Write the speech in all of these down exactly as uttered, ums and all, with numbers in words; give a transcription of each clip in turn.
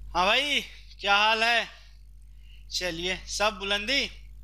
हाँ भाई, क्या हाल है। चलिए, सब बुलंदी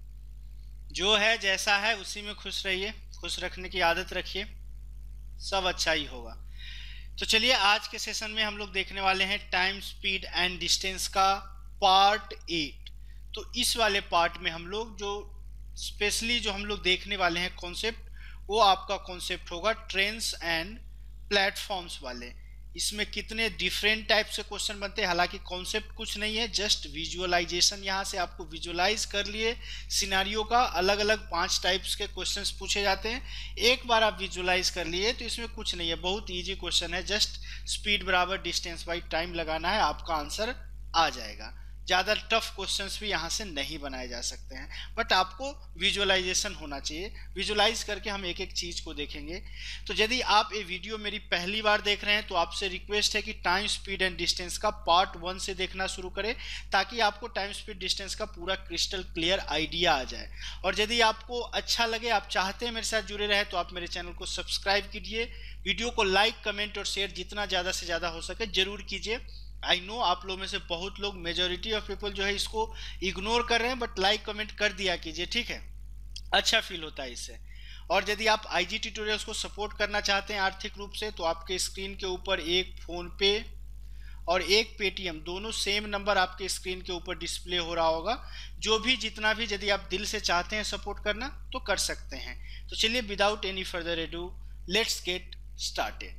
जो है जैसा है उसी में खुश रहिए, खुश रखने की आदत रखिए, सब अच्छा ही होगा। तो चलिए, आज के सेशन में हम लोग देखने वाले हैं टाइम, स्पीड एंड डिस्टेंस का पार्ट एट। तो इस वाले पार्ट में हम लोग जो स्पेशली जो हम लोग देखने वाले हैं कॉन्सेप्ट, वो आपका कॉन्सेप्ट होगा ट्रेन्स एंड प्लेटफॉर्म्स वाले। इसमें कितने डिफरेंट टाइप से क्वेश्चन बनते हैं, हालांकि कॉन्सेप्ट कुछ नहीं है, जस्ट विजुअलाइजेशन। यहाँ से आपको विजुअलाइज कर लिए सिनारियो का, अलग अलग पांच टाइप्स के क्वेश्चंस पूछे जाते हैं। एक बार आप विजुअलाइज कर लिए तो इसमें कुछ नहीं है, बहुत इजी क्वेश्चन है। जस्ट स्पीड बराबर डिस्टेंस बाई टाइम लगाना है, आपका आंसर आ जाएगा। ज़्यादा टफ क्वेश्चंस भी यहाँ से नहीं बनाए जा सकते हैं, बट आपको विजुअलाइजेशन होना चाहिए। विजुअलाइज करके हम एक एक चीज़ को देखेंगे। तो यदि आप ये वीडियो मेरी पहली बार देख रहे हैं तो आपसे रिक्वेस्ट है कि टाइम, स्पीड एंड डिस्टेंस का पार्ट वन से देखना शुरू करें, ताकि आपको टाइम, स्पीड, डिस्टेंस का पूरा क्रिस्टल क्लियर आइडिया आ जाए। और यदि आपको अच्छा लगे, आप चाहते हैं मेरे साथ जुड़े रहे, तो आप मेरे चैनल को सब्सक्राइब कीजिए, वीडियो को लाइक, कमेंट और शेयर जितना ज़्यादा से ज़्यादा हो सके जरूर कीजिए। आई नो आप लोग में से बहुत लोग, मेजोरिटी ऑफ पीपल जो है इसको इग्नोर कर रहे हैं, बट लाइक कमेंट कर दिया कीजिए, ठीक है। अच्छा फील होता है इससे। और यदि आप आईजी ट्यूटोरियल्स को सपोर्ट करना चाहते हैं आर्थिक रूप से, तो आपके स्क्रीन के ऊपर एक फोन पे और एक पेटीएम, दोनों सेम नंबर आपके स्क्रीन के ऊपर डिस्प्ले हो रहा होगा। जो भी जितना भी यदि आप दिल से चाहते हैं सपोर्ट करना तो कर सकते हैं। तो चलिए, without any further ado, let's get started.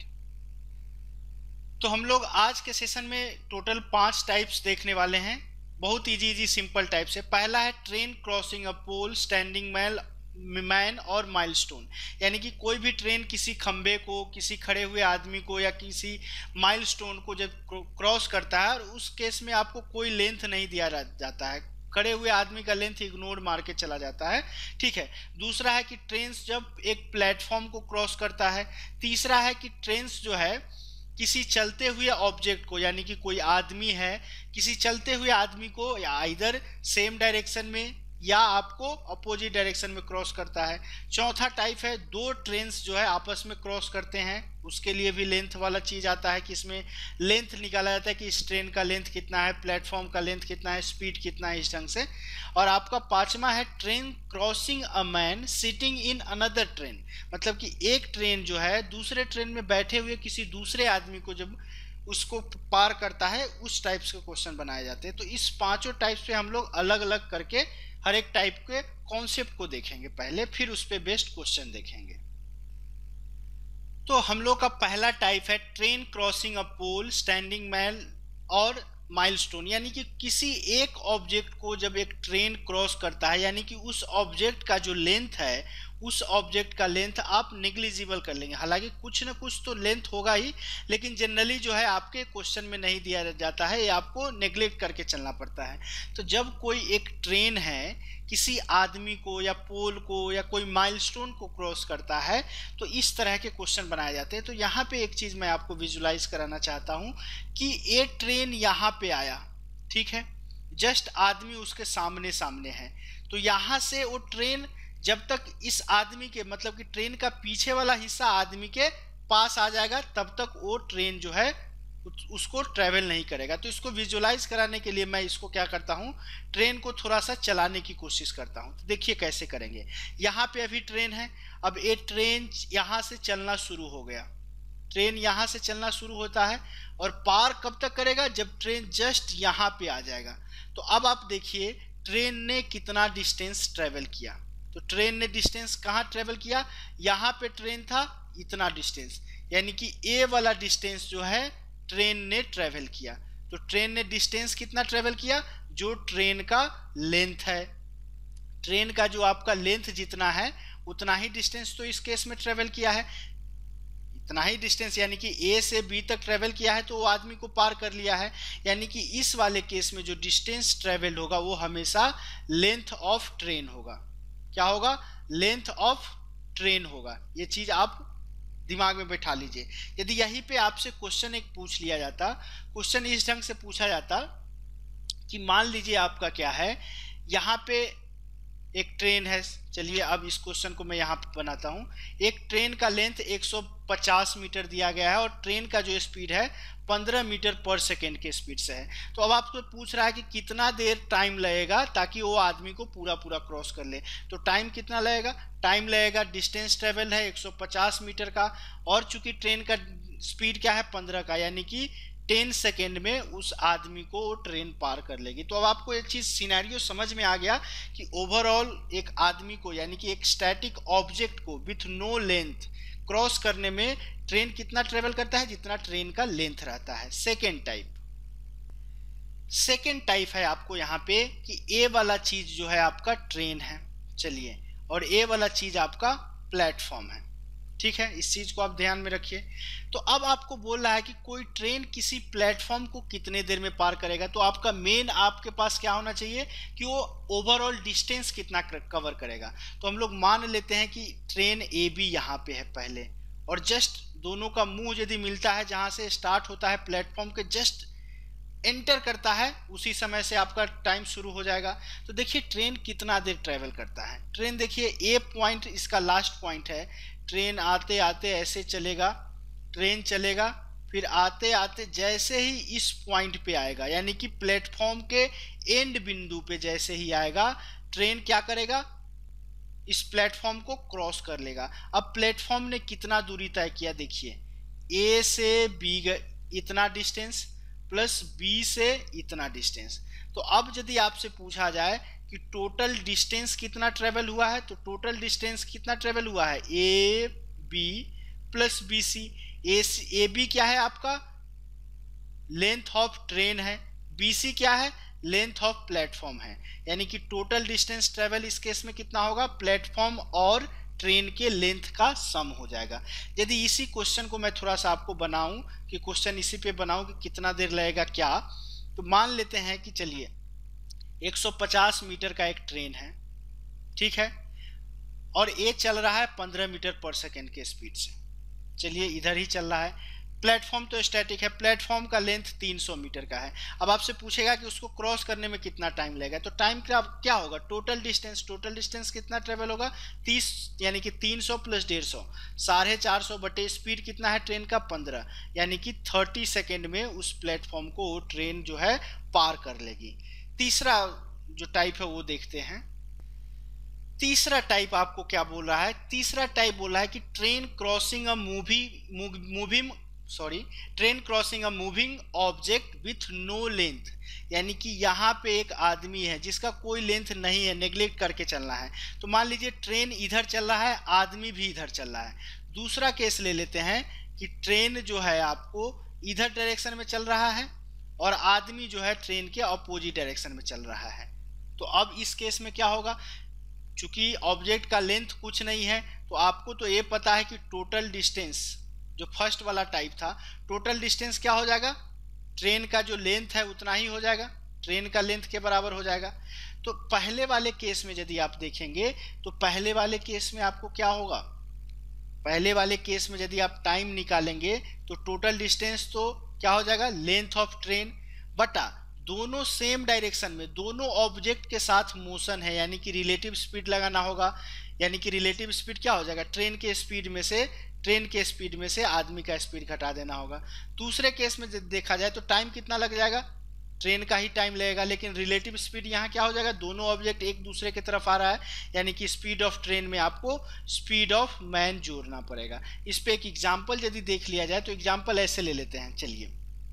तो हम लोग आज के सेशन में टोटल पांच टाइप्स देखने वाले हैं, बहुत इजी इजी सिंपल टाइप से। पहला है train crossing a pole, standing man man और माइलस्टोन। यानी कि कोई भी ट्रेन किसी खंबे को, किसी खड़े हुए आदमी को या किसी माइलस्टोन को जब क्रॉस करता है, और उस केस में आपको कोई लेंथ नहीं दिया जाता है, खड़े हुए आदमी का लेंथ इग्नोर मार के चला जाता है, ठीक है। दूसरा है कि ट्रेन जब एक प्लेटफॉर्म को क्रॉस करता है। तीसरा है कि ट्रेन जो है किसी चलते हुए ऑब्जेक्ट को, यानी कि कोई आदमी है, किसी चलते हुए आदमी को या इधर सेम डायरेक्शन में या आपको अपोजिट डायरेक्शन में क्रॉस करता है। चौथा टाइप है दो ट्रेन्स जो है आपस में क्रॉस करते हैं, उसके लिए भी लेंथ वाला चीज आता है कि इसमें लेंथ निकाला जाता है कि इस ट्रेन का लेंथ कितना है, प्लेटफॉर्म का लेंथ कितना है, स्पीड कितना है, इस ढंग से। और आपका पांचवा है train crossing a man sitting in another train. मतलब कि एक ट्रेन जो है दूसरे ट्रेन में बैठे हुए किसी दूसरे आदमी को जब उसको पार करता है, उस टाइप्स के क्वेश्चन बनाए जाते हैं। तो इस पांचों टाइप्स पे हम लोग अलग अलग करके हर एक टाइप के कॉन्सेप्ट को देखेंगे पहले, फिर उस पे बेस्ड क्वेश्चन देखेंगे। तो हम लोग का पहला टाइप है train crossing a pole, standing man और माइलस्टोन। यानी कि किसी एक ऑब्जेक्ट को जब एक ट्रेन क्रॉस करता है, यानी कि उस ऑब्जेक्ट का जो लेंथ है, उस ऑब्जेक्ट का लेंथ आप नेग्लिजिबल कर लेंगे। हालांकि कुछ ना कुछ तो लेंथ होगा ही, लेकिन जनरली जो है आपके क्वेश्चन में नहीं दिया जाता है, ये आपको नेग्लेक्ट करके चलना पड़ता है। तो जब कोई एक ट्रेन है किसी आदमी को या पोल को या कोई माइलस्टोन को क्रॉस करता है, तो इस तरह के क्वेश्चन बनाए जाते हैं। तो यहाँ पे एक चीज मैं आपको विजुलाइज कराना चाहता हूँ कि ये ट्रेन यहाँ पे आया, ठीक है, जस्ट आदमी उसके सामने सामने है। तो यहाँ से वो ट्रेन जब तक इस आदमी के, मतलब कि ट्रेन का पीछे वाला हिस्सा आदमी के पास आ जाएगा, तब तक वो ट्रेन जो है उसको ट्रेवल नहीं करेगा। तो इसको विजुअलाइज कराने के लिए मैं इसको क्या करता हूँ, ट्रेन को थोड़ा सा चलाने की कोशिश करता हूँ। तो देखिए कैसे करेंगे। यहाँ पे अभी ट्रेन है, अब ये ट्रेन यहाँ से चलना शुरू हो गया, ट्रेन यहाँ से चलना शुरू होता है, और पार कब तक करेगा, जब ट्रेन जस्ट यहाँ पे आ जाएगा। तो अब आप देखिए ट्रेन ने कितना डिस्टेंस ट्रेवल किया। तो ट्रेन ने डिस्टेंस कहाँ ट्रेवल किया, यहाँ पे ट्रेन था, इतना डिस्टेंस, यानी कि ए वाला डिस्टेंस जो है ट्रेन ने ट्रेवल किया। तो ट्रेन ने डिस्टेंस कितना ट्रेवल किया, जो ट्रेन का लेंथ है। ट्रेन का जो आपका लेंथ जितना है उतना ही डिस्टेंस तो इस केस में ट्रेवल किया है, इतना ही डिस्टेंस, यानी कि ए से बी तक ट्रेवल किया है, तो वो आदमी को पार कर लिया है। यानी कि इस वाले केस में जो डिस्टेंस ट्रेवल होगा वो हमेशा लेंथ ऑफ ट्रेन होगा। क्या होगा, लेंथ ऑफ ट्रेन होगा। ये चीज आप दिमाग में बैठा लीजिए। यदि यहीं पे आपसे क्वेश्चन एक पूछ लिया जाता, क्वेश्चन इस ढंग से पूछा जाता कि मान लीजिए आपका क्या है, यहाँ पे एक ट्रेन है। चलिए अब इस क्वेश्चन को मैं यहाँ पे बनाता हूँ। एक ट्रेन का लेंथ एक सौ पचास मीटर दिया गया है और ट्रेन का जो स्पीड है पंद्रह मीटर पर सेकेंड के स्पीड से है। तो अब आपको पूछ रहा है कि कितना देर टाइम लगेगा ताकि वो आदमी को पूरा पूरा क्रॉस कर ले। तो टाइम कितना लगेगा, टाइम लगेगा, डिस्टेंस ट्रेवल है एक सौ पचास मीटर का, और चूंकि ट्रेन का स्पीड क्या है पंद्रह का, यानी कि टेन सेकेंड में उस आदमी को वो ट्रेन पार कर लेगी। तो अब आपको एक चीज सिनेरियो समझ में आ गया कि ओवरऑल एक आदमी को, यानी कि एक स्टैटिक ऑब्जेक्ट को विथ नो लेंथ क्रॉस करने में ट्रेन कितना ट्रेवल करता है, जितना ट्रेन का लेंथ रहता है। सेकेंड टाइप सेकेंड टाइप है आपको यहाँ पे कि ए वाला चीज जो है आपका ट्रेन है, चलिए, और ए वाला चीज आपका प्लेटफॉर्म है, ठीक है, इस चीज को आप ध्यान में रखिए। तो अब आपको बोल रहा है कि कोई ट्रेन किसी प्लेटफॉर्म को कितने देर में पार करेगा। तो आपका मेन आपके पास क्या होना चाहिए कि वो ओवरऑल डिस्टेंस कितना कवर करेगा। तो हम लोग मान लेते हैं कि ट्रेन ए बी यहाँ पे है पहले, और जस्ट दोनों का मुंह यदि मिलता है, जहां से स्टार्ट होता है प्लेटफॉर्म के जस्ट एंटर करता है, उसी समय से आपका टाइम शुरू हो जाएगा। तो देखिए ट्रेन कितना देर ट्रेवल करता है। ट्रेन देखिए ए पॉइंट इसका लास्ट पॉइंट है, ट्रेन आते आते ऐसे चलेगा, ट्रेन चलेगा, फिर आते आते जैसे ही इस पॉइंट पे आएगा, यानी कि प्लेटफॉर्म के एंड बिंदु पे जैसे ही आएगा, ट्रेन क्या करेगा, इस प्लेटफॉर्म को क्रॉस कर लेगा। अब प्लेटफॉर्म ने कितना दूरी तय किया, देखिए ए से बी इतना डिस्टेंस प्लस बी से इतना डिस्टेंस। तो अब यदि आपसे पूछा जाए कि टोटल डिस्टेंस कितना ट्रेवल हुआ है, तो टोटल डिस्टेंस कितना ट्रेवल हुआ है, A B plus B C. A B क्या है आपका, लेंथ ऑफ ट्रेन है, बी सी क्या है, लेंथ ऑफ प्लेटफॉर्म है, यानी कि टोटल डिस्टेंस ट्रेवल इस केस में कितना होगा, प्लेटफॉर्म और ट्रेन के लेंथ का सम हो जाएगा। यदि इसी क्वेश्चन को मैं थोड़ा सा आपको बनाऊं कि क्वेश्चन इसी पे बनाऊं कि कितना देर लगेगा क्या, तो मान लेते हैं कि चलिए एक सौ पचास मीटर का एक ट्रेन है, ठीक है, और ये चल रहा है पंद्रह मीटर पर सेकेंड के स्पीड से, चलिए इधर ही चल रहा है। प्लेटफॉर्म तो स्टैटिक है, प्लेटफॉर्म का लेंथ तीन सौ मीटर का है। अब आपसे पूछेगा कि उसको क्रॉस करने में कितना टाइम लगेगा, तो टाइम क्या क्या होगा, टोटल डिस्टेंस, टोटल डिस्टेंस कितना ट्रेवल होगा, तीस, यानी कि तीन सौ प्लस डेढ़ सौ, साढ़े चार सौ बटे स्पीड कितना है ट्रेन का पंद्रह, यानी कि तीस सेकेंड में उस प्लेटफॉर्म को ट्रेन जो है पार कर लेगी। तीसरा जो टाइप है वो देखते हैं। तीसरा टाइप आपको क्या बोल रहा है, तीसरा टाइप बोल रहा है कि train crossing a moving moving sorry train crossing a moving object with no length, यानी कि यहाँ पे एक आदमी है जिसका कोई लेंथ नहीं है, नेग्लेक्ट करके चलना है। तो मान लीजिए ट्रेन इधर चल रहा है, आदमी भी इधर चल रहा है। दूसरा केस ले लेते हैं कि ट्रेन जो है आपको इधर डायरेक्शन में चल रहा है और आदमी जो है ट्रेन के अपोजिट डायरेक्शन में चल रहा है। तो अब इस केस में क्या होगा, चूंकि ऑब्जेक्ट का लेंथ कुछ नहीं है, तो आपको तो ये पता है कि टोटल डिस्टेंस, जो फर्स्ट वाला टाइप था, टोटल डिस्टेंस क्या हो जाएगा, ट्रेन का जो लेंथ है उतना ही हो जाएगा, ट्रेन का लेंथ के बराबर हो जाएगा। तो पहले वाले केस में यदि आप देखेंगे तो पहले वाले केस में आपको क्या होगा, पहले वाले केस में यदि आप टाइम निकालेंगे तो टोटल डिस्टेंस तो क्या हो जाएगा, लेंथ ऑफ ट्रेन बटा दोनों सेम डायरेक्शन में, दोनों ऑब्जेक्ट के साथ मोशन है, यानी कि रिलेटिव स्पीड लगाना होगा, यानी कि रिलेटिव स्पीड क्या हो जाएगा, ट्रेन के स्पीड में से ट्रेन के स्पीड में से आदमी का स्पीड घटा देना होगा। दूसरे केस में देखा जाए तो टाइम कितना लग जाएगा, ट्रेन का ही टाइम लगेगा, लेकिन रिलेटिव स्पीड यहाँ क्या हो जाएगा, दोनों ऑब्जेक्ट एक दूसरे की तरफ आ रहा है, यानी कि स्पीड ऑफ ट्रेन में आपको स्पीड ऑफ मैन जोड़ना पड़ेगा। इस पे एक एग्जाम्पल यदि देख लिया जाए तो एग्जाम्पल ऐसे ले लेते हैं, चलिए,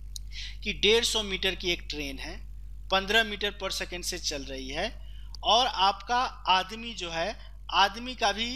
कि डेढ़ सौ मीटर की एक ट्रेन है, पंद्रह मीटर पर सेकेंड से चल रही है, और आपका आदमी जो है, आदमी का भी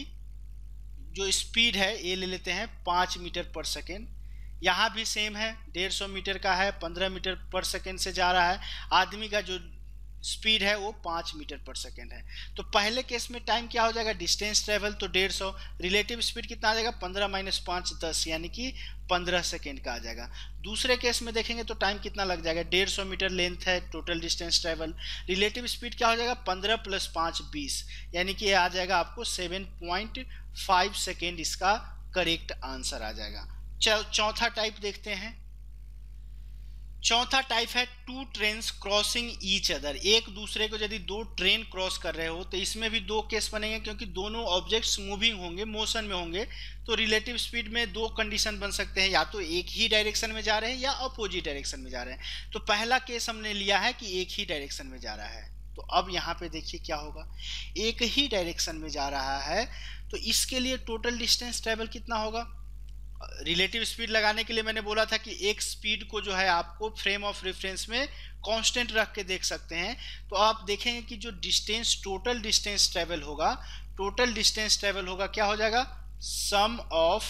जो स्पीड है ये ले लेते हैं पाँच मीटर पर सेकेंड, यहाँ भी सेम है, डेढ़ सौ मीटर का है, पंद्रह मीटर पर सेकेंड से जा रहा है, आदमी का जो स्पीड है वो पाँच मीटर पर सेकेंड है। तो पहले केस में टाइम क्या हो जाएगा, डिस्टेंस ट्रेवल तो डेढ़ सौ, रिलेटिव स्पीड कितना आ जाएगा, पंद्रह माइनस पाँच दस, यानी कि पंद्रह सेकेंड का आ जाएगा। दूसरे केस में देखेंगे तो टाइम कितना लग जाएगा, डेढ़ सौ मीटर लेंथ है, total distance travel, relative speed क्या हो जाएगा, पंद्रह प्लस पाँच बीस, यानी कि ये आ जाएगा आपको सेवन पॉइंट फाइव सेकेंड, इसका करेक्ट आंसर आ जाएगा। चौथा टाइप देखते हैं। चौथा टाइप है two trains crossing each other, एक दूसरे को यदि दो ट्रेन क्रॉस कर रहे हो तो इसमें भी दो केस बनेंगे, क्योंकि दोनों ऑब्जेक्ट्स मूविंग होंगे, मोशन में होंगे, तो रिलेटिव स्पीड में दो कंडीशन बन सकते हैं, या तो एक ही डायरेक्शन में जा रहे हैं या अपोजिट डायरेक्शन में जा रहे हैं। तो पहला केस हमने लिया है कि एक ही डायरेक्शन में जा रहा है। तो अब यहाँ पे देखिए क्या होगा, एक ही डायरेक्शन में जा रहा है तो इसके लिए टोटल डिस्टेंस ट्रेवल कितना होगा। रिलेटिव स्पीड लगाने के लिए मैंने बोला था कि एक स्पीड को जो है आपको फ्रेम ऑफ रेफरेंस में कांस्टेंट रख के देख सकते हैं। तो आप देखेंगे कि जो डिस्टेंस टोटल डिस्टेंस ट्रेवल होगा, टोटल डिस्टेंस ट्रेवल होगा क्या हो जाएगा, sum of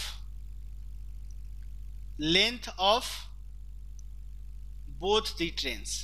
length of both the trains.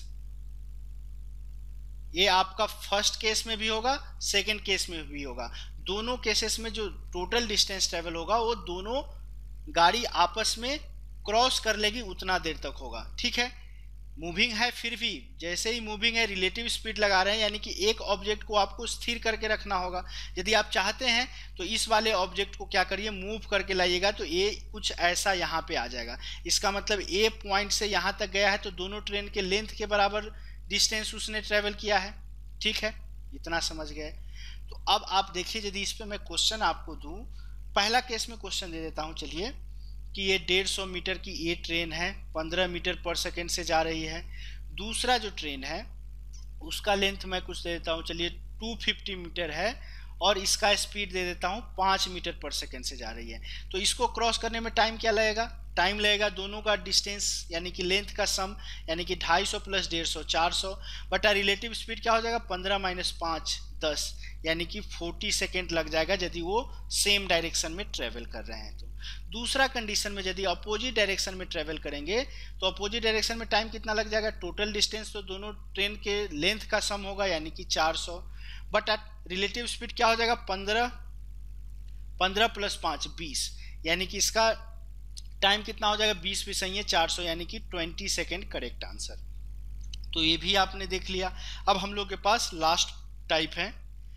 ये आपका फर्स्ट केस में भी होगा, सेकेंड केस में भी होगा। दोनों केसेस में जो टोटल डिस्टेंस ट्रेवल होगा वो दोनों गाड़ी आपस में क्रॉस कर लेगी उतना देर तक होगा। ठीक है, मूविंग है, फिर भी जैसे ही मूविंग है रिलेटिव स्पीड लगा रहे हैं, यानी कि एक ऑब्जेक्ट को आपको स्थिर करके रखना होगा। यदि आप चाहते हैं तो इस वाले ऑब्जेक्ट को क्या करिए, मूव करके लाइएगा, तो ये कुछ ऐसा यहाँ पे आ जाएगा। इसका मतलब ए पॉइंट से यहाँ तक गया है तो दोनों ट्रेन के लेंथ के बराबर डिस्टेंस उसने ट्रेवल किया है। ठीक है, इतना समझ गए। तो अब आप देखिए, यदि इस पे मैं क्वेश्चन आपको दूं, पहला केस में क्वेश्चन दे देता हूं, चलिए, कि ये डेढ़ सौ मीटर की ये ट्रेन है, पंद्रह मीटर पर सेकेंड से जा रही है। दूसरा जो ट्रेन है उसका लेंथ मैं कुछ दे देता हूं, चलिए दो सौ पचास मीटर है, और इसका स्पीड दे देता हूं पाँच मीटर पर सेकेंड से जा रही है। तो इसको क्रॉस करने में टाइम क्या लगेगा, टाइम लगेगा दोनों का डिस्टेंस यानी कि लेंथ का सम, यानी कि ढाई सौ प्लस डेढ़ सौ चार सौ, बटा रिलेटिव स्पीड क्या हो जाएगा, पंद्रह माइनस पाँच दस, यानी कि चालीस सेकेंड लग जाएगा यदि वो सेम डायरेक्शन में ट्रेवल कर रहे हैं। तो दूसरा कंडीशन में यदि अपोजिट डायरेक्शन में ट्रेवल करेंगे तो अपोजिट डायरेक्शन में टाइम कितना लग जाएगा, टोटल डिस्टेंस तो दोनों ट्रेन के लेंथ का सम होगा यानी कि चार सौ, बट रिलेटिव स्पीड क्या हो जाएगा, पंद्रह पंद्रह प्लस पाँच बीस, यानी कि इसका टाइम कितना हो जाएगा, बीस भी सही है, चार सौ, यानी कि बीस सेकेंड करेक्ट आंसर। तो ये भी आपने देख लिया। अब हम लोग के पास लास्ट टाइप है।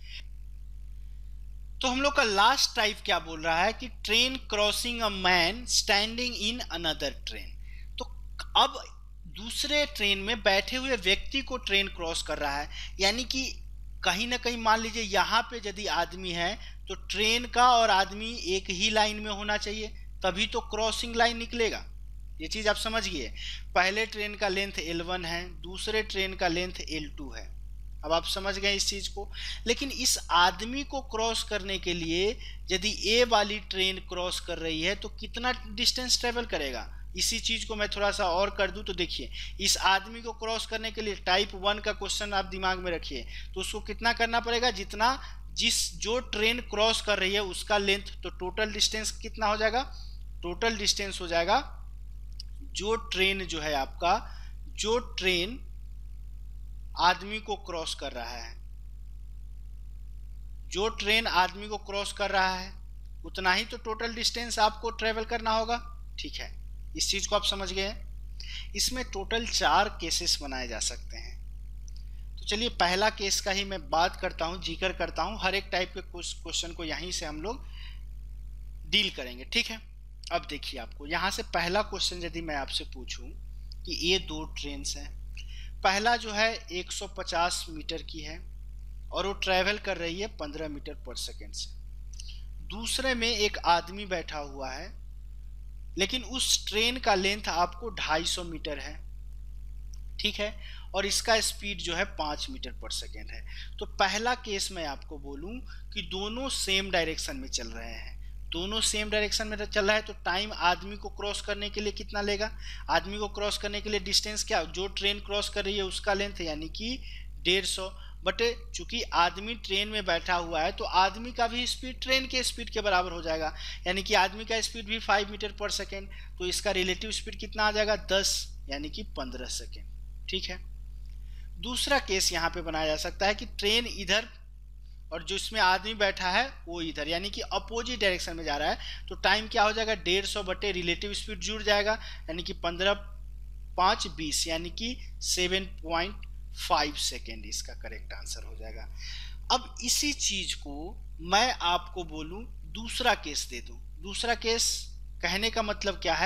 तो हम लोग का लास्ट टाइप क्या बोल रहा है कि train crossing a man standing in another train. तो अब दूसरे ट्रेन में बैठे हुए व्यक्ति को ट्रेन क्रॉस कर रहा है, यानी कि कहीं ना कहीं मान लीजिए यहाँ पे यदि आदमी है तो ट्रेन का और आदमी एक ही लाइन में होना चाहिए, तभी तो क्रॉसिंग लाइन निकलेगा। ये चीज आप समझ गए। पहले ट्रेन का लेंथ एल वन है, दूसरे ट्रेन का लेंथ एल टू है। अब आप समझ गए इस चीज को। लेकिन इस आदमी को क्रॉस करने के लिए यदि ए वाली ट्रेन क्रॉस कर रही है तो कितना डिस्टेंस ट्रेवल करेगा, इसी चीज को मैं थोड़ा सा और कर दूं तो देखिए, इस आदमी को क्रॉस करने के लिए टाइप वन का क्वेश्चन आप दिमाग में रखिए, तो उसको कितना करना पड़ेगा, जितना जिस जो ट्रेन क्रॉस कर रही है उसका लेंथ, तो टोटल डिस्टेंस कितना हो जाएगा, टोटल डिस्टेंस हो जाएगा जो ट्रेन जो है आपका, जो ट्रेन आदमी को क्रॉस कर रहा है, जो ट्रेन आदमी को क्रॉस कर रहा है उतना ही तो टोटल डिस्टेंस आपको ट्रेवल करना होगा। ठीक है, इस चीज को आप समझ गए। इसमें टोटल चार केसेस बनाए जा सकते हैं। तो चलिए पहला केस का ही मैं बात करता हूं, जिक्र करता हूं, हर एक टाइप के क्वेश्चन को यहीं से हम लोग डील करेंगे। ठीक है, अब देखिए, आपको यहां से पहला क्वेश्चन यदि मैं आपसे पूछूं कि ये दो ट्रेन्स हैं, पहला जो है एक सौ पचास मीटर की है और वो ट्रेवल कर रही है पंद्रह मीटर पर सेकेंड से। दूसरे में एक आदमी बैठा हुआ है, लेकिन उस ट्रेन का लेंथ आपको ढाई सौ मीटर है। ठीक है, और इसका स्पीड जो है पाँच मीटर पर सेकेंड है। तो पहला केस मैं आपको बोलूं कि दोनों सेम डायरेक्शन में चल रहे हैं, दोनों सेम डायरेक्शन में चल रहा है, तो टाइम आदमी को क्रॉस करने के लिए कितना लेगा, आदमी को क्रॉस करने के लिए डिस्टेंस क्या, जो ट्रेन क्रॉस कर रही है उसका लेंथ यानी कि डेढ़ सौ, बटे चूंकि आदमी ट्रेन में बैठा हुआ है तो आदमी का भी स्पीड ट्रेन के स्पीड के बराबर हो जाएगा, यानी कि आदमी का स्पीड भी पाँच मीटर पर सेकेंड, तो इसका रिलेटिव स्पीड कितना आ जाएगा, दस, यानी कि पंद्रह सेकेंड। ठीक है, दूसरा केस यहाँ पे बनाया जा सकता है कि ट्रेन इधर और जो इसमें आदमी बैठा है वो इधर, यानी कि अपोजिट डायरेक्शन में जा रहा है, तो टाइम क्या हो जाएगा, डेढ़ सौ बटे रिलेटिव स्पीड जुड़ जाएगा, यानी कि पंद्रह पाँच बीस, यानी कि सेवन पॉइंट फाइव सेकेंड इसका करेक्ट आंसर हो जाएगा। अब इसी चीज को मैं आपको बोलूं दूसरा केस दे दूं। दूसरा केस कहने का मतलब क्या है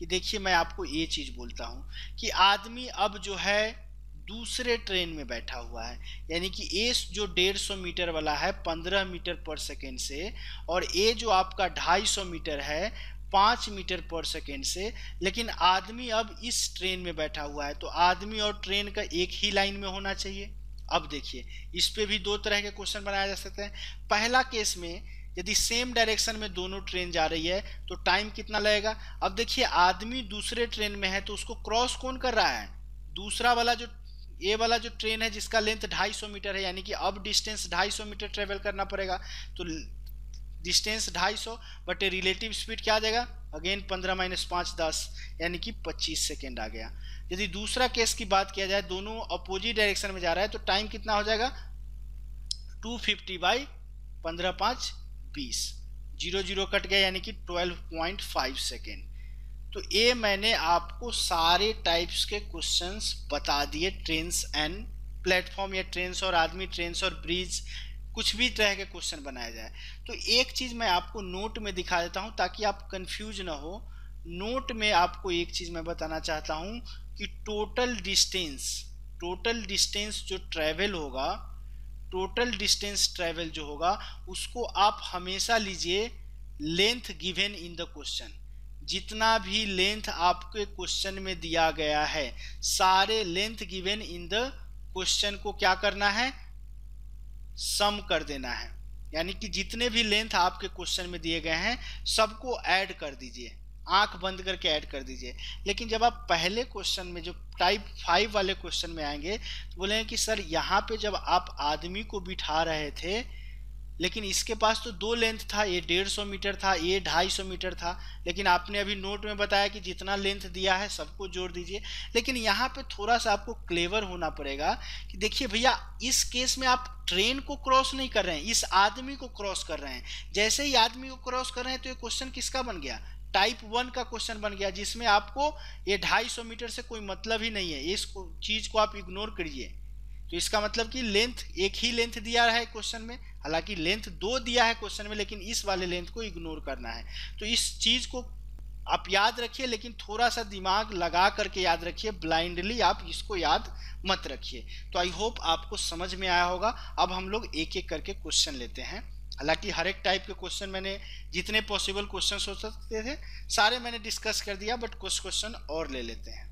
कि देखिए मैं आपको ये चीज बोलता हूं कि आदमी अब जो है दूसरे ट्रेन में बैठा हुआ है, यानी कि ए जो डेढ़ सौ मीटर वाला है पंद्रह मीटर पर सेकेंड से, और ए जो आपका ढाई सौ मीटर है पाँच मीटर पर सेकेंड से, लेकिन आदमी अब इस ट्रेन में बैठा हुआ है, तो आदमी और ट्रेन का एक ही लाइन में होना चाहिए। अब देखिए इस पे भी दो तरह के क्वेश्चन बनाए जा सकते हैं। पहला केस में यदि सेम डायरेक्शन में दोनों ट्रेन जा रही है तो टाइम कितना लगेगा। अब देखिए आदमी दूसरे ट्रेन में है तो उसको क्रॉस कौन कर रहा है, दूसरा वाला जो ये वाला जो ट्रेन है जिसका लेंथ ढाई सौ मीटर है, यानी कि अब डिस्टेंस ढाई सौ मीटर ट्रेवल करना पड़ेगा। तो डिस्टेंस ढाई सौ बटे रिलेटिव स्पीड क्या आ जाएगा, अगेन पंद्रह माइनस पाँच दस, यानी कि पच्चीस सेकेंड आ गया। यदि दूसरा केस की बात किया जाए दोनों अपोजिट डायरेक्शन में जा रहा है तो टाइम कितना हो जाएगा, टू फिफ्टी बाई पंद्रह पाँच बीस, जीरो जीरो कट गया यानी कि ट्वेल्व पॉइंट फाइव सेकेंड। तो ये मैंने आपको सारे टाइप्स के क्वेश्चंस बता दिए, ट्रेन्स एंड प्लेटफॉर्म या ट्रेन्स और आदमी, ट्रेन्स और ब्रिज, कुछ भी तरह के क्वेश्चन बनाया जाए। तो एक चीज मैं आपको नोट में दिखा देता हूं ताकि आप कंफ्यूज ना हो। नोट में आपको एक चीज मैं बताना चाहता हूं कि टोटल डिस्टेंस टोटल डिस्टेंस जो ट्रेवल होगा टोटल डिस्टेंस ट्रेवल जो होगा उसको आप हमेशा लीजिए length given in the question. जितना भी लेंथ आपके क्वेश्चन में दिया गया है सारे length given in the question को क्या करना है, सम कर देना है। यानी कि जितने भी लेंथ आपके क्वेश्चन में दिए गए हैं सबको ऐड कर दीजिए, आंख बंद करके ऐड कर दीजिए। लेकिन जब आप पहले क्वेश्चन में जो टाइप फाइव वाले क्वेश्चन में आएंगे तो बोलेंगे कि सर यहाँ पे जब आप आदमी को बिठा रहे थे लेकिन इसके पास तो दो लेंथ था, ये डेढ़ सौ मीटर था, ये ढाई सौ मीटर था, लेकिन आपने अभी नोट में बताया कि जितना लेंथ दिया है सबको जोड़ दीजिए। लेकिन यहाँ पे थोड़ा सा आपको क्लेवर होना पड़ेगा कि देखिए भैया इस केस में आप ट्रेन को क्रॉस नहीं कर रहे हैं, इस आदमी को क्रॉस कर रहे हैं। जैसे ही आदमी को क्रॉस कर रहे हैं तो ये क्वेश्चन किसका बन गया, टाइप वन का क्वेश्चन बन गया, जिसमें आपको ये ढाई सौ मीटर से कोई मतलब ही नहीं है, इस चीज को आप इग्नोर करिए। तो इसका मतलब कि लेंथ एक ही लेंथ दिया है क्वेश्चन में, हालांकि लेंथ दो दिया है क्वेश्चन में, लेकिन इस वाले लेंथ को इग्नोर करना है। तो इस चीज को आप याद रखिए, लेकिन थोड़ा सा दिमाग लगा करके याद रखिए, ब्लाइंडली आप इसको याद मत रखिए। तो आई होप आपको समझ में आया होगा। अब हम लोग एक एक करके क्वेश्चन लेते हैं। हालांकि हर एक टाइप के क्वेश्चन मैंने जितने पॉसिबल क्वेश्चन हो सकते थे सारे मैंने डिस्कस कर दिया, बट कुछ क्वेश्चन और ले लेते हैं।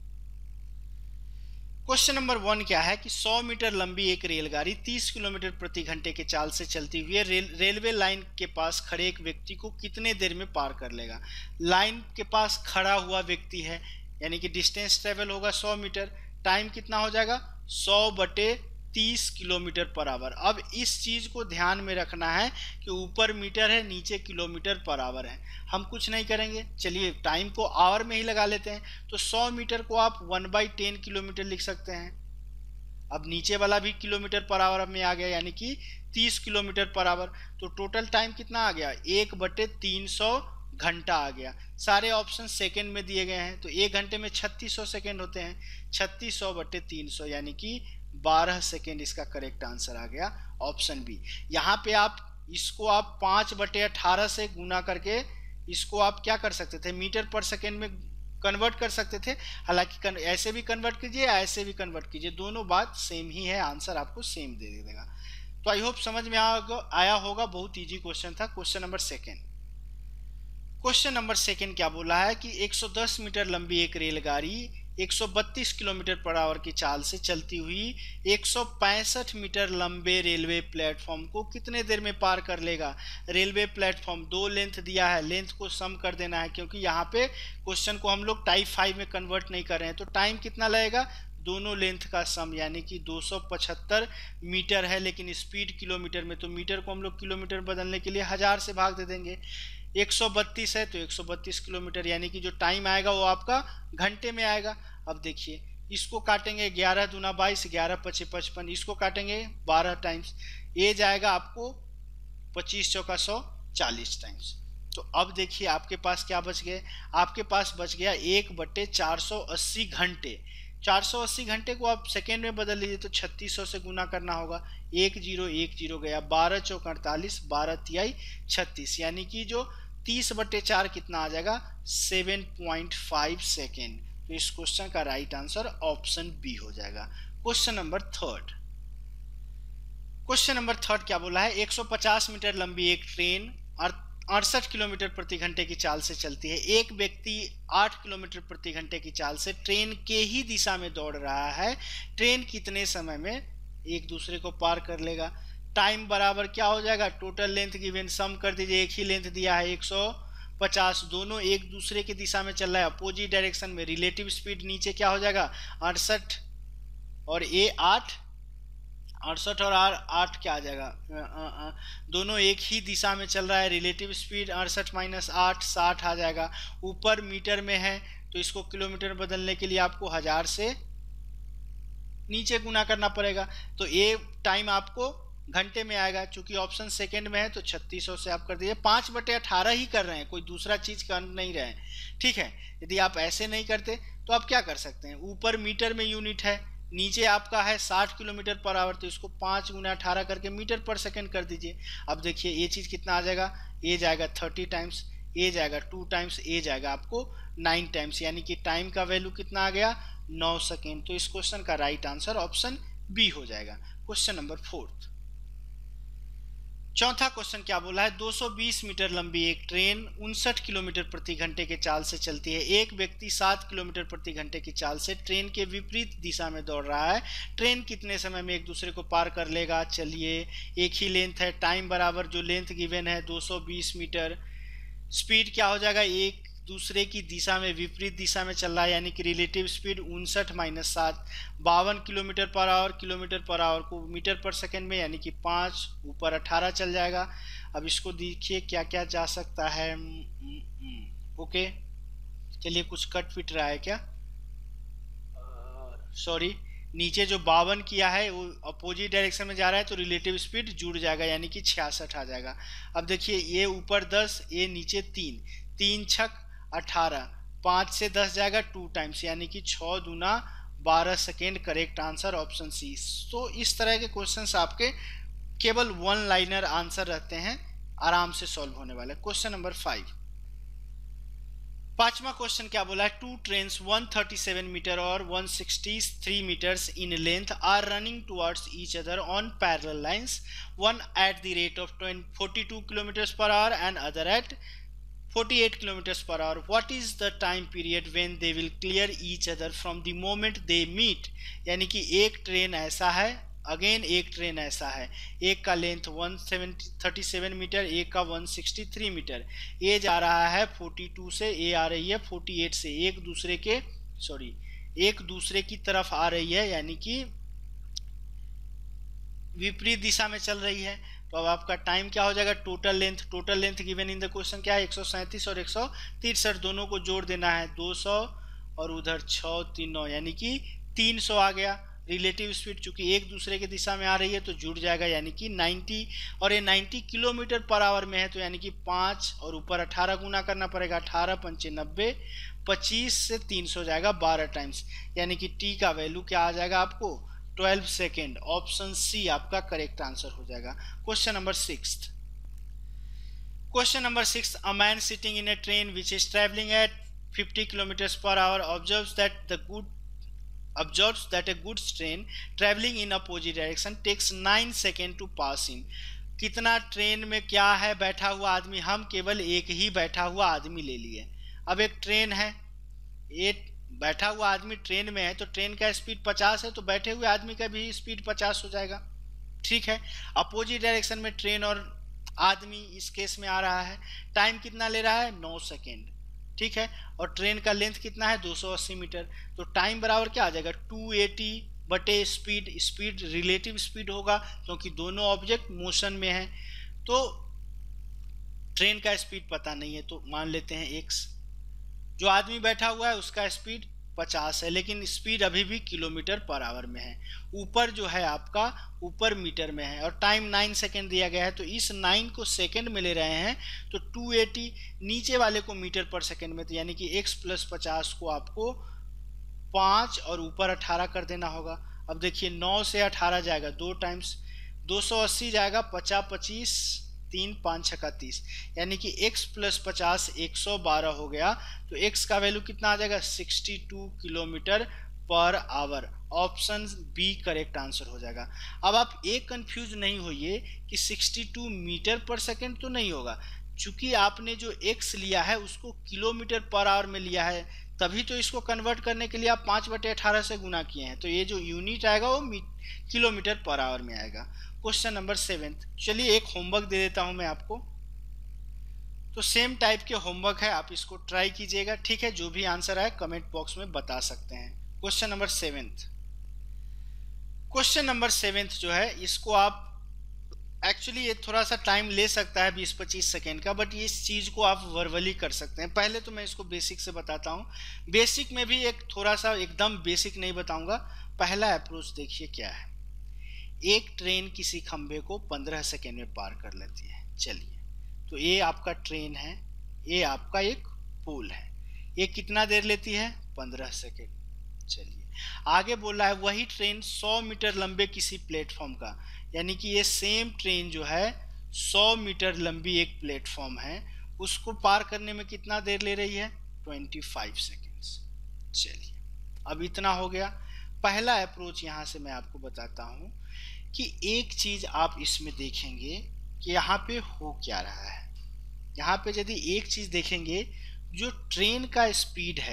क्वेश्चन नंबर वन क्या है कि सौ मीटर लंबी एक रेलगाड़ी तीस किलोमीटर प्रति घंटे के चाल से चलती हुई रेल रेलवे लाइन के पास खड़े एक व्यक्ति को कितने देर में पार कर लेगा। लाइन के पास खड़ा हुआ व्यक्ति है, यानी कि डिस्टेंस ट्रेवल होगा सौ मीटर, टाइम कितना हो जाएगा सौ बटे तीस किलोमीटर पर आवर। अब इस चीज को ध्यान में रखना है कि ऊपर मीटर है नीचे किलोमीटर पर आवर है। हम कुछ नहीं करेंगे, चलिए टाइम को आवर में ही लगा लेते हैं। तो सौ मीटर को आप वन बाई टेन किलोमीटर लिख सकते हैं। अब नीचे वाला भी किलोमीटर पर आवर में आ गया, यानी कि तीस किलोमीटर पर आवर। तो टोटल टाइम कितना आ गया, एक बटे तीन सौ घंटा आ गया। सारे ऑप्शन सेकेंड में दिए गए हैं, तो एक घंटे में छत्तीस सौ सेकेंड होते हैं। छत्तीस सौ बटे तीन सौ यानी कि बारह सेकेंड इसका करेक्ट आंसर आ गया, ऑप्शन बी। यहाँ पे आप इसको आप पाँच बटे अठारह से गुना करके इसको आप क्या कर सकते थे, मीटर पर सेकेंड में कन्वर्ट कर सकते थे। हालांकि ऐसे भी कन्वर्ट कीजिए ऐसे भी कन्वर्ट कीजिए, दोनों बात सेम ही है, आंसर आपको सेम दे देगा। तो आई होप समझ में आया होगा, बहुत इजी क्वेश्चन था। Question number second question number second क्या बोला है कि एक सौ दस मीटर लंबी एक रेलगाड़ी एक सौ बत्तीस किलोमीटर पर आवर की चाल से चलती हुई एक सौ पैंसठ मीटर लंबे रेलवे प्लेटफॉर्म को कितने देर में पार कर लेगा। रेलवे प्लेटफॉर्म दो लेंथ दिया है, लेंथ को सम कर देना है, क्योंकि यहाँ पे क्वेश्चन को हम लोग टाइप फाइव में कन्वर्ट नहीं कर रहे हैं। तो टाइम कितना लगेगा, दोनों लेंथ का सम, यानी कि दो सौ पचहत्तर मीटर है, लेकिन स्पीड किलोमीटर में, तो मीटर को हम लोग किलोमीटर बदलने के लिए हजार से भाग दे देंगे। एक सौ बत्तीस है तो एक सौ बत्तीस किलोमीटर, यानी कि जो टाइम आएगा वो आपका घंटे में आएगा। अब देखिए इसको काटेंगे ग्यारह दूना बाईस, ग्यारह पचे पचपन, इसको काटेंगे बारह टाइम्स, ये जाएगा आपको पच्चीस चौका सौ चालीस टाइम्स। तो अब देखिए आपके पास क्या बच गए, आपके पास बच गया एक बट्टे चार सौ अस्सी घंटे। चार सौ अस्सी घंटे को आप सेकेंड में बदल लीजिए तो छत्तीस सौ से गुना करना होगा, एक जीरो एक जीरो गया, बारह चौक अड़तालीस, बारह तिहाई छत्तीस, यानी कि जो तीस बटे चार कितना आ जाएगा, सेवन पॉइंट फाइव सेकेंड। तो इस क्वेश्चन का राइट आंसर ऑप्शन बी हो जाएगा। Question number third, question number third क्या बोला है, एक सौ पचास मीटर लंबी एक ट्रेन अड़सठ किलोमीटर प्रति घंटे की चाल से चलती है। एक व्यक्ति आठ किलोमीटर प्रति घंटे की चाल से ट्रेन के ही दिशा में दौड़ रहा है। ट्रेन कितने समय में एक दूसरे को पार कर लेगा? टाइम बराबर क्या हो जाएगा, टोटल लेंथ गिवन, सम कर दीजिए। एक ही लेंथ दिया है एक सौ पचास, दोनों एक दूसरे की दिशा में चल रहा है, अपोजिट डायरेक्शन में। रिलेटिव स्पीड नीचे क्या हो जाएगा, अड़सठ और ए आठ, अड़सठ और आर आठ क्या आ जाएगा, आ, आ, आ, दोनों एक ही दिशा में चल रहा है। रिलेटिव स्पीड अड़सठ माइनस आठ, साठ आ जाएगा। ऊपर मीटर में है तो इसको किलोमीटर बदलने के लिए आपको हजार से नीचे गुना करना पड़ेगा। तो ये टाइम आपको घंटे में आएगा, चूंकि ऑप्शन सेकंड में है तो छत्तीस सौ से आप कर दीजिए। पाँच बटे अठारह ही कर रहे हैं, कोई दूसरा चीज कर नहीं रहे हैं, ठीक है। यदि आप ऐसे नहीं करते तो आप क्या कर सकते हैं, ऊपर मीटर में यूनिट है, नीचे आपका है साठ किलोमीटर पर आवर, तो इसको पाँच गुना अठारह करके मीटर पर सेकंड कर दीजिए। अब देखिए ये चीज़ कितना आ जाएगा, ए जाएगा थर्टी टाइम्स, ए जाएगा टू टाइम्स, ए जाएगा आपको नाइन टाइम्स, यानी कि टाइम का वैल्यू कितना आ गया, नौ सेकेंड। तो इस क्वेश्चन का राइट आंसर ऑप्शन बी हो जाएगा। क्वेश्चन नंबर फोर्थ, चौथा क्वेश्चन क्या बोला है, दो सौ बीस मीटर लंबी एक ट्रेन उनसठ किलोमीटर प्रति घंटे के चाल से चलती है। एक व्यक्ति सात किलोमीटर प्रति घंटे की चाल से ट्रेन के विपरीत दिशा में दौड़ रहा है। ट्रेन कितने समय में एक दूसरे को पार कर लेगा? चलिए, एक ही लेंथ है, टाइम बराबर जो लेंथ गिवन है दो सौ बीस मीटर, स्पीड क्या हो जाएगा, एक दूसरे की दिशा में विपरीत दिशा में चल रहा है, यानी कि रिलेटिव स्पीड उनसठ माइनस सात, बावन kilometre per hour, kilometre per hour को मीटर पर सेकंड में, यानी कि पाँच, ऊपर अठारह चल जाएगा। अब इसको देखिए क्या क्या जा सकता है। ओके, चलिए कुछ कट पिट रहा है क्या, सॉरी, नीचे जो बावन किया है वो अपोजिट डायरेक्शन में जा रहा है तो रिलेटिव स्पीड जुड़ जाएगा, यानी कि छियासठ आ जाएगा। अब देखिए ये ऊपर दस, ये नीचे तीन, तीन छक अठारह, पाँच से दस जाएगा टू टाइम्स, यानी कि छः दूना बारह second. Correct answer option C. तो इस तरह के क्वेश्चंस आपके केवल वन लाइनर आंसर रहते हैं, आराम से सॉल्व होने वाले। क्वेश्चन नंबर फाइव, पांचवा क्वेश्चन क्या बोला है, टू ट्रेन्स एक सौ सैंतीस मीटर और एक सौ तिरसठ metres in length are running towards each other on parallel lines, one at the rate of forty two kilometres per hour and other at forty-eight kilometers per hour. What is the time period when they will clear each other from the moment they meet? यानी कि एक train ऐसा है, again एक train ऐसा है, एक का लेंथ एक सौ सैंतीस मीटर, एक का एक सौ तिरसठ मीटर, ए जा रहा है बयालीस से, ए आ रही है अड़तालीस से, एक दूसरे के सॉरी एक दूसरे की तरफ आ रही है, यानी कि विपरीत दिशा में चल रही है। तो अब आपका टाइम क्या हो जाएगा, total length, total length given in the question क्या है, एक सौ सैंतीस और एक सौ तिरसठ, दोनों को जोड़ देना है, दो सौ और उधर छः तीन नौ, यानी कि तीन सौ आ गया। रिलेटिव स्पीड चूंकि एक दूसरे की दिशा में आ रही है तो जुड़ जाएगा, यानी कि नब्बे, और ये नब्बे किलोमीटर पर आवर में है तो यानी कि पाँच और ऊपर अठारह गुना करना पड़ेगा, अठारह पंचे नब्बे, पच्चीस से तीन सौ जाएगा बारह टाइम्स, यानी कि टी का वैल्यू क्या आ जाएगा आपको, ट्वेल्व सेकेंड। ऑप्शन सी आपका करेक्ट आंसर हो जाएगा। Question number six, question number six, a man sitting in a train which is travelling at fifty kilometres per hour observes that the good observes that a goods train traveling in opposite direction takes nine seconds to pass him. कितना train में क्या है बैठा हुआ आदमी, हम केवल एक ही बैठा हुआ आदमी ले लिए। अब एक ट्रेन है, एक बैठा हुआ आदमी ट्रेन में है तो ट्रेन का स्पीड पचास है तो बैठे हुए आदमी का भी स्पीड पचास हो जाएगा, ठीक है। अपोजिट डायरेक्शन में ट्रेन और आदमी इस केस में आ रहा है, टाइम कितना ले रहा है, नौ सेकेंड, ठीक है, और ट्रेन का लेंथ कितना है, दो सौ अस्सी मीटर, तो टाइम बराबर क्या आ जाएगा, दो सौ अस्सी बटे स्पीड, स्पीड रिलेटिव स्पीड होगा क्योंकि दोनों ऑब्जेक्ट मोशन में है, तो ट्रेन का स्पीड पता नहीं है तो मान लेते हैं एक्स, जो आदमी बैठा हुआ है उसका स्पीड पचास है लेकिन स्पीड अभी भी किलोमीटर पर आवर में है, ऊपर जो है आपका ऊपर मीटर में है और टाइम नाइन सेकेंड दिया गया है तो इस नाइन को सेकेंड में ले रहे हैं तो दो सौ अस्सी नीचे वाले को मीटर पर सेकेंड में, तो यानी कि x प्लस पचास को आपको पाँच और ऊपर अठारह कर देना होगा। अब देखिए नौ से अठारह जाएगा दो टाइम्स, दो सौ अस्सी जाएगा, पचास पच्चीस तीन पाँच छक्का तीस, यानी कि x प्लस पचास एक सौ बारह हो गया, तो x का वैल्यू कितना आ जाएगा बासठ kilometre per hour. Option B correct answer हो जाएगा। अब आप एक कंफ्यूज नहीं होइए कि बासठ मीटर पर सेकंड तो नहीं होगा, चूंकि आपने जो x लिया है उसको किलोमीटर पर आवर में लिया है, तभी तो इसको कन्वर्ट करने के लिए आप पाँच बटे अठारह से गुना किए हैं, तो ये जो यूनिट आएगा वो किलोमीटर पर आवर में आएगा। क्वेश्चन नंबर सेवेंथ, चलिए एक होमवर्क दे देता हूं मैं आपको। तो सेम टाइप के होमवर्क है, आप इसको ट्राई कीजिएगा, ठीक है। जो भी आंसर आए कमेंट बॉक्स में बता सकते हैं। Question number seventh, question number seventh जो है इसको आप एक्चुअली ये थोड़ा सा टाइम ले सकता है बीस पच्चीस सेकेंड का, बट ये इस चीज़ को आप वर्बली कर सकते हैं। पहले तो मैं इसको बेसिक से बताता हूँ। बेसिक में भी एक थोड़ा सा एकदम बेसिक नहीं बताऊंगा। पहला अप्रोच देखिए क्या है। एक ट्रेन किसी खंबे को पंद्रह सेकेंड में पार कर लेती है। चलिए, तो ये आपका ट्रेन है, ये आपका एक पुल है, ये कितना देर लेती है? पंद्रह सेकेंड। चलिए आगे बोल रहा है वही ट्रेन सौ मीटर लंबे किसी प्लेटफॉर्म का, यानी कि ये सेम ट्रेन जो है सौ मीटर लंबी एक प्लेटफॉर्म है, उसको पार करने में कितना देर ले रही है? पच्चीस सेकेंड्स। चलिए अब इतना हो गया। पहला अप्रोच यहाँ से मैं आपको बताता हूँ कि एक चीज आप इसमें देखेंगे कि यहाँ पे हो क्या रहा है। यहाँ पे यदि एक चीज देखेंगे, जो ट्रेन का स्पीड है,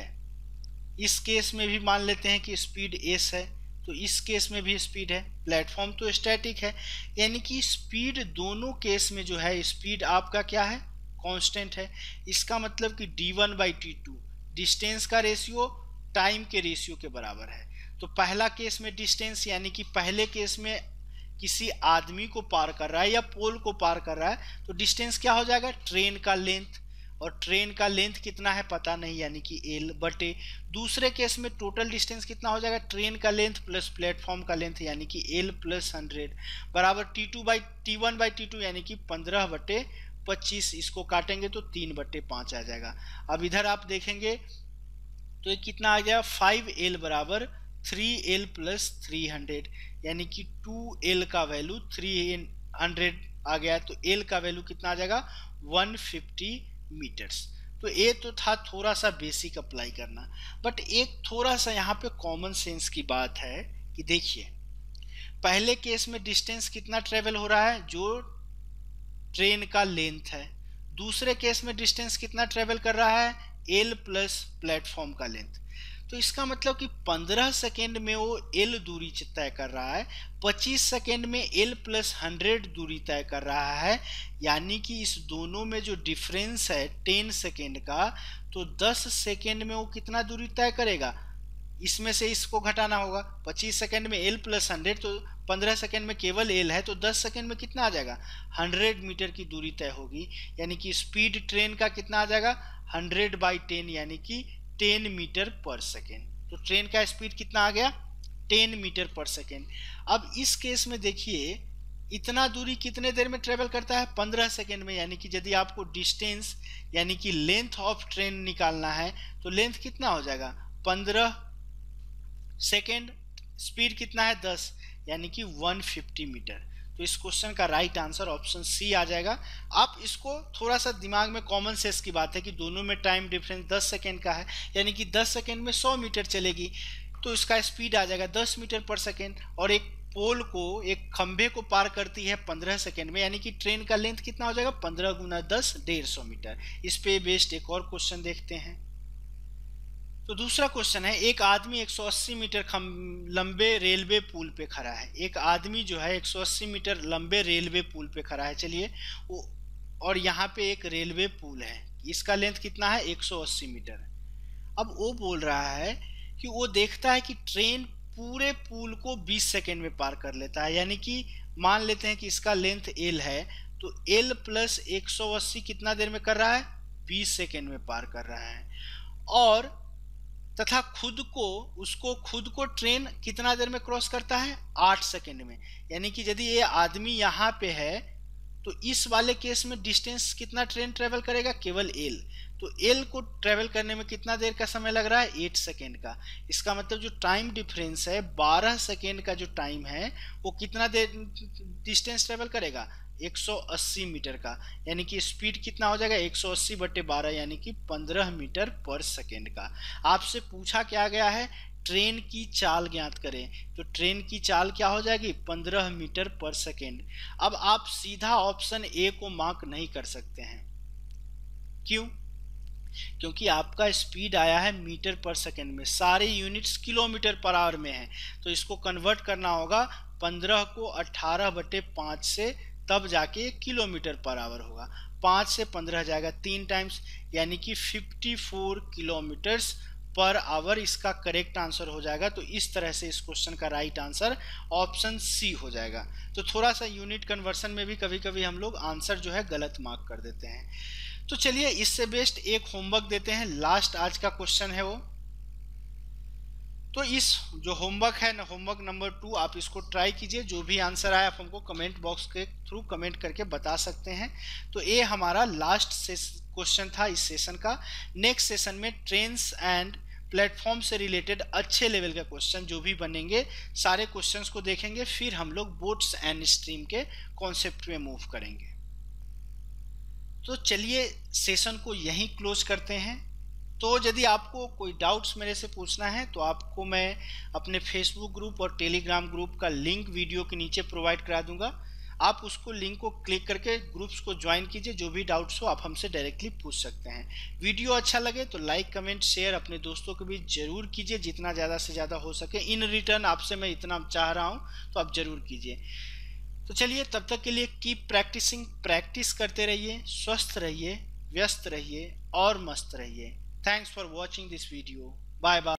इस केस में भी मान लेते हैं कि स्पीड एस है, तो इस केस में भी स्पीड है। प्लेटफॉर्म तो स्टैटिक है, यानी कि स्पीड दोनों केस में जो है स्पीड आपका क्या है? कांस्टेंट है। इसका मतलब कि D one by T two distance का रेशियो टाइम के रेशियो के बराबर है। तो पहला केस में डिस्टेंस, यानी कि पहले केस में किसी आदमी को पार कर रहा है या पोल को पार कर रहा है, तो डिस्टेंस क्या हो जाएगा? ट्रेन का लेंथ, और ट्रेन का लेंथ कितना है पता नहीं, यानी कि एल बटे। दूसरे केस में टोटल डिस्टेंस कितना हो जाएगा? ट्रेन का लेंथ प्लस प्लेटफॉर्म का लेंथ, यानी कि एल प्लस हंड्रेड बराबर T two by T one by T two, यानी कि पंद्रह बटे पच्चीस। इसको काटेंगे तो तीन बटे पाँच आ जाएगा। अब इधर आप देखेंगे तो ये कितना आ गया? फाइव एल बराबर three L plus three hundred, यानी कि टू एल का वैल्यू थ्री हंड्रेड आ गया, तो एल का वैल्यू कितना आ जाएगा? One fifty metres. तो ये तो था थोड़ा सा बेसिक अप्लाई करना, बट एक थोड़ा सा यहाँ पे कॉमन सेंस की बात है कि देखिए पहले केस में डिस्टेंस कितना ट्रेवल हो रहा है? जो ट्रेन का लेंथ है। दूसरे केस में डिस्टेंस कितना ट्रेवल कर रहा है? एल प्लस प्लेटफॉर्म का लेंथ। तो इसका मतलब कि पंद्रह सेकेंड में वो एल दूरी तय कर रहा है, पच्चीस सेकेंड में एल प्लस हंड्रेड दूरी तय कर रहा है, यानी कि इस दोनों में जो डिफरेंस है टेन सेकेंड का, तो दस सेकेंड में वो कितना दूरी तय करेगा? इसमें से इसको घटाना होगा। पच्चीस सेकेंड में एल प्लस हंड्रेड, तो पंद्रह सेकेंड में केवल एल है, तो दस सेकेंड में कितना आ जाएगा? हंड्रेड मीटर की दूरी तय होगी, यानी कि स्पीड ट्रेन का कितना आ जाएगा? हंड्रेड बाई टेन, यानी कि टेन मीटर पर सेकेंड। तो ट्रेन का स्पीड कितना आ गया? Ten metre per second. अब इस केस में देखिए इतना दूरी कितने देर में ट्रेवल करता है? पंद्रह सेकेंड में, यानी कि यदि आपको डिस्टेंस यानी कि लेंथ ऑफ ट्रेन निकालना है तो लेंथ कितना हो जाएगा? पंद्रह सेकेंड। स्पीड कितना है? दस, यानी कि वन फिफ्टी मीटर। तो इस क्वेश्चन का राइट आंसर ऑप्शन सी आ जाएगा। आप इसको थोड़ा सा दिमाग में कॉमन सेंस की बात है कि दोनों में टाइम डिफरेंस दस सेकेंड का है, यानी कि दस सेकेंड में सौ मीटर चलेगी, तो इसका स्पीड आ जाएगा दस मीटर पर सेकेंड। और एक पोल को, एक खंभे को पार करती है पंद्रह सेकेंड में, यानी कि ट्रेन का लेंथ कितना हो जाएगा? पंद्रह गुना दस, डेढ़ सौ मीटर। इस पे बेस्ड एक और क्वेश्चन देखते हैं। तो दूसरा क्वेश्चन है, एक आदमी एक सौ अस्सी मीटर लंबे रेलवे पुल पे खड़ा है। एक आदमी जो है एक सौ अस्सी मीटर लंबे रेलवे पुल पे खड़ा है। चलिए वो, और यहाँ पे एक रेलवे पुल है, इसका लेंथ कितना है? एक सौ अस्सी मीटर। अब वो बोल रहा है कि वो देखता है कि ट्रेन पूरे पुल को बीस सेकेंड में पार कर लेता है, यानी कि मान लेते हैं कि इसका लेंथ एल है, तो एल प्लस एक सौ अस्सी कितना देर में कर रहा है? बीस सेकेंड में पार कर रहा है। और तथा खुद को, उसको खुद को ट्रेन कितना देर में क्रॉस करता है? आठ सेकेंड में। यानी कि यदि ये आदमी यहाँ पे है तो इस वाले केस में डिस्टेंस कितना ट्रेन ट्रेवल करेगा, केवल एल। तो एल को ट्रेवल करने में कितना देर का समय लग रहा है, एट सेकेंड का। इसका मतलब जो टाइम डिफरेंस है, बारह सेकेंड का जो टाइम है, वो कितना देर डिस्टेंस ट्रेवल करेगा, एक सौ अस्सी मीटर का। यानी कि स्पीड कितना हो जाएगा, एक सौ अस्सी बटे बारह यानी कि पंद्रह मीटर पर सेकेंड का। आपसे पूछा क्या गया है, ट्रेन की चाल ज्ञात करें, तो ट्रेन की चाल क्या हो जाएगी, पंद्रह मीटर पर सेकेंड। अब आप सीधा ऑप्शन ए को मार्क नहीं कर सकते हैं, क्यों, क्योंकि आपका स्पीड आया है मीटर पर सेकेंड में, सारे यूनिट्स किलोमीटर पर आवर में है। तो इसको कन्वर्ट करना होगा पंद्रह को अठारह बटे पाँच से, तब जाके किलोमीटर पर आवर होगा। पाँच से पंद्रह जाएगा तीन टाइम्स, यानी कि चौवन किलोमीटर्स पर आवर इसका करेक्ट आंसर हो जाएगा। तो इस तरह से इस क्वेश्चन का राइट आंसर ऑप्शन सी हो जाएगा। तो थोड़ा सा यूनिट कन्वर्सन में भी कभी कभी हम लोग आंसर जो है गलत मार्क कर देते हैं। तो चलिए इससे बेस्ट एक होमवर्क देते हैं, लास्ट आज का क्वेश्चन है वो। तो इस जो होमवर्क है ना, होमवर्क नंबर टू, आप इसको ट्राई कीजिए। जो भी आंसर आए आप हमको कमेंट बॉक्स के थ्रू कमेंट करके बता सकते हैं। तो ये हमारा लास्ट क्वेश्चन था इस सेशन का। नेक्स्ट सेशन में ट्रेन्स एंड प्लेटफॉर्म से रिलेटेड अच्छे लेवल के क्वेश्चन जो भी बनेंगे, सारे क्वेश्चंस को देखेंगे, फिर हम लोग बोट्स एंड स्ट्रीम के कॉन्सेप्ट में मूव करेंगे। तो चलिए सेशन को यहीं क्लोज करते हैं। तो यदि आपको कोई डाउट्स मेरे से पूछना है तो आपको मैं अपने फेसबुक ग्रुप और टेलीग्राम ग्रुप का लिंक वीडियो के नीचे प्रोवाइड करा दूंगा। आप उसको लिंक को क्लिक करके ग्रुप्स को ज्वाइन कीजिए, जो भी डाउट्स हो आप हमसे डायरेक्टली पूछ सकते हैं। वीडियो अच्छा लगे तो लाइक कमेंट शेयर अपने दोस्तों के बीच जरूर कीजिए, जितना ज़्यादा से ज़्यादा हो सके। इन रिटर्न आपसे मैं इतना चाह रहा हूँ, तो आप जरूर कीजिए। तो चलिए तब तक के लिए कीप प्रैक्टिसिंग, प्रैक्टिस करते रहिए, स्वस्थ रहिए, व्यस्त रहिए और मस्त रहिए। Thanks for watching this video. Bye bye.